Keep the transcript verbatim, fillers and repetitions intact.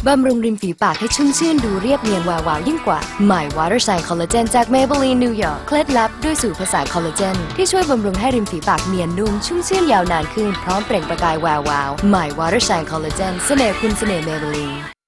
บำรุงริมฝีปากให้ชุ่มชื่นดูเรียบเนียนวาวาวยิ่งกว่าใหม่ Watershine Collagen จาก Maybelline New York เคล็ดลับด้วยสูตรผสานคอลลาเจนที่ช่วยบำรุงให้ริมฝีปากเนียนนุ่มชุ่มชื่นยาวนานขึ้นพร้อมเปล่งประกายแวววาวใหม่ Watershine Collagen เสน่ห์คุณเสน่ห์ Maybelline